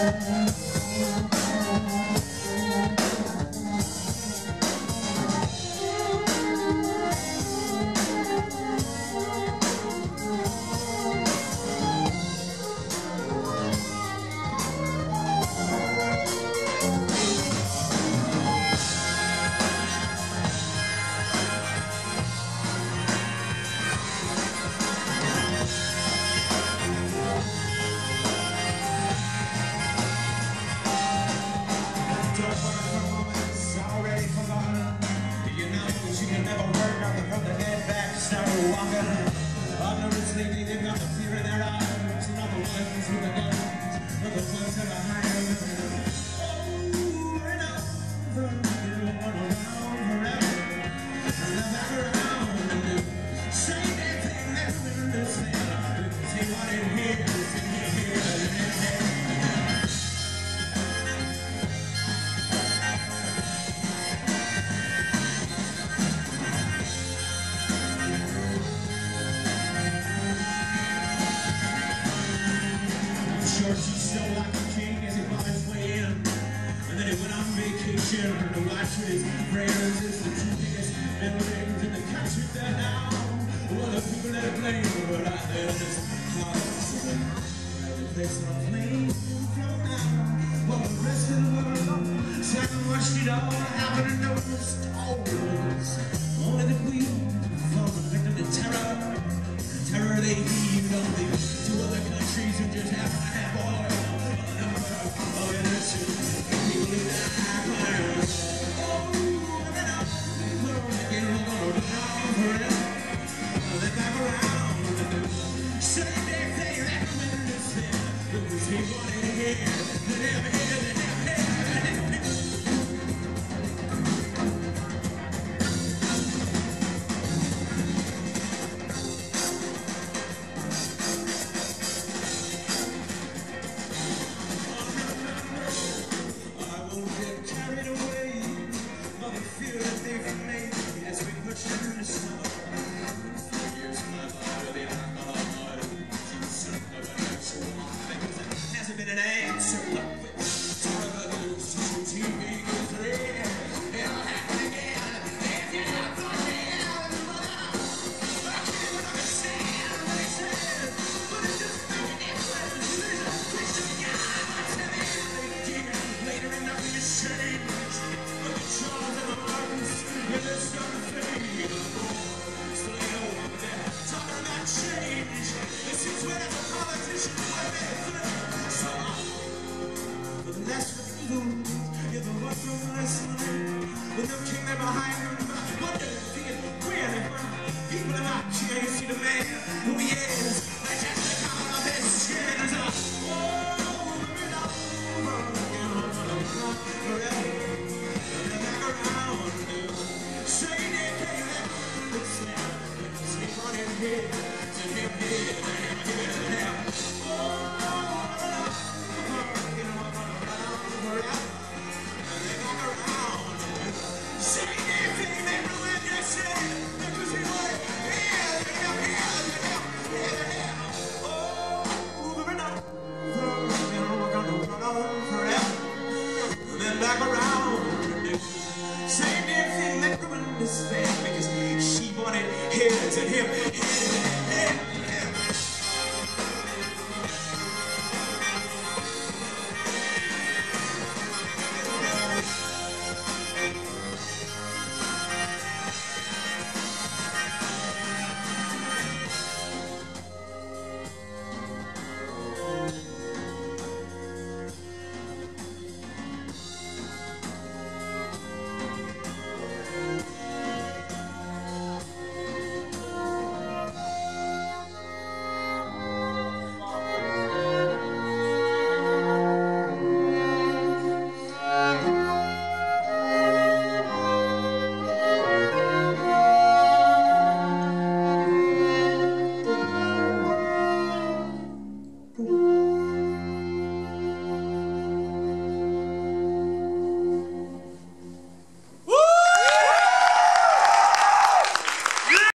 I've noticed lately they've got the fear in their eyes. And all the ones with the guns are the ones that are hiding. Over and over, they'll run around forever. And they're back around and do the same damn thing that's been this thing. See what it hears, and you hear it in his head. She's still like a king as he bought his way in. And then he went on vacation to watch his prayers. It's the two biggest buildings in the country there now. Well, the people that are playing, but out there in this house. Every place on a plane from now. While the rest of the world sat and watched it all happen and no one was told. Only that we fall victim to terror. The terror they heaved on the two other countries who just happen to have oil. Oh, yeah, that's it. People in that high ground. Oh, and I'm again, we're gonna drown forever. They're back around. Same damn thing happened in this thing. But we keep on in here.